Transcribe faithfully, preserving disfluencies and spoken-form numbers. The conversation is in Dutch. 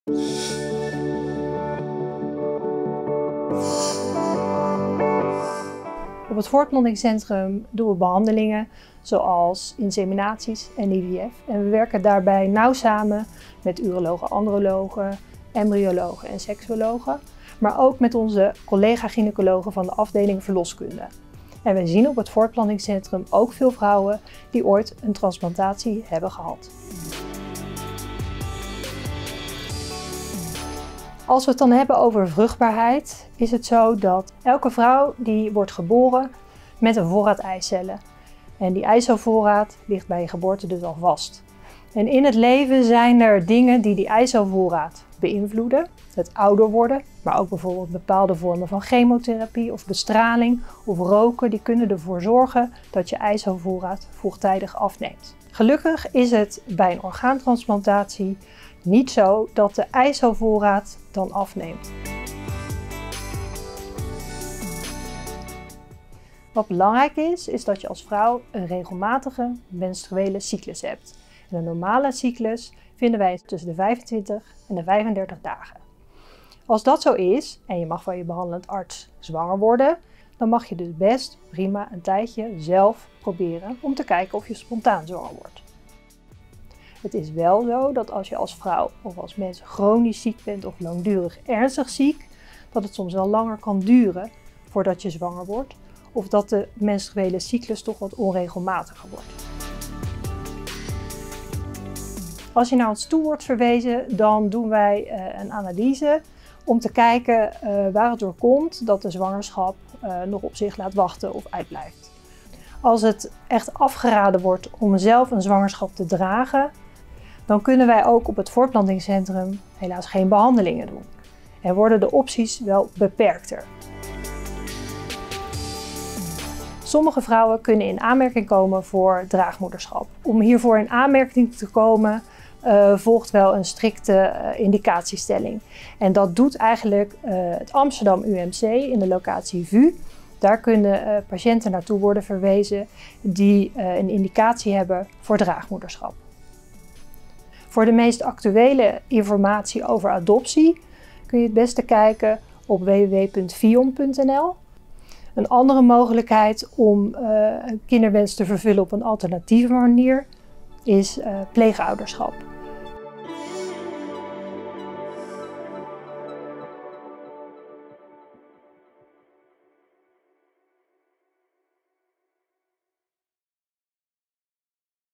Op het voortplantingscentrum doen we behandelingen zoals inseminaties en I V F. En we werken daarbij nauw samen met urologen, andrologen, embryologen en seksuologen. Maar ook met onze collega-gynaecologen van de afdeling verloskunde. En we zien op het voortplantingscentrum ook veel vrouwen die ooit een transplantatie hebben gehad. Als we het dan hebben over vruchtbaarheid, is het zo dat elke vrouw die wordt geboren met een voorraad eicellen. En die eicelvoorraad ligt bij je geboorte dus al vast. En in het leven zijn er dingen die die eicelvoorraad beïnvloeden. Het ouder worden, maar ook bijvoorbeeld bepaalde vormen van chemotherapie of bestraling of roken. Die kunnen ervoor zorgen dat je eicelvoorraad vroegtijdig afneemt. Gelukkig is het bij een orgaantransplantatie niet zo dat de eicelvoorraad dan afneemt. Wat belangrijk is, is dat je als vrouw een regelmatige menstruele cyclus hebt. En een normale cyclus vinden wij tussen de vijfentwintig en de vijfendertig dagen. Als dat zo is en je mag van je behandelend arts zwanger worden, dan mag je dus best prima een tijdje zelf proberen om te kijken of je spontaan zwanger wordt. Het is wel zo dat als je als vrouw of als mens chronisch ziek bent of langdurig ernstig ziek, dat het soms wel langer kan duren voordat je zwanger wordt of dat de menstruele cyclus toch wat onregelmatiger wordt. Als je naar ons toe wordt verwezen, dan doen wij uh, een analyse om te kijken uh, waar het door komt dat de zwangerschap uh, nog op zich laat wachten of uitblijft. Als het echt afgeraden wordt om zelf een zwangerschap te dragen, dan kunnen wij ook op het voortplantingscentrum helaas geen behandelingen doen. En worden de opties wel beperkter. Sommige vrouwen kunnen in aanmerking komen voor draagmoederschap. Om hiervoor in aanmerking te komen uh, volgt wel een strikte uh, indicatiestelling. En dat doet eigenlijk uh, het Amsterdam U M C in de locatie V U. Daar kunnen uh, patiënten naartoe worden verwezen die uh, een indicatie hebben voor draagmoederschap. Voor de meest actuele informatie over adoptie kun je het beste kijken op w w w punt vion punt n l. Een andere mogelijkheid om uh, een kinderwens te vervullen op een alternatieve manier is uh, pleegouderschap.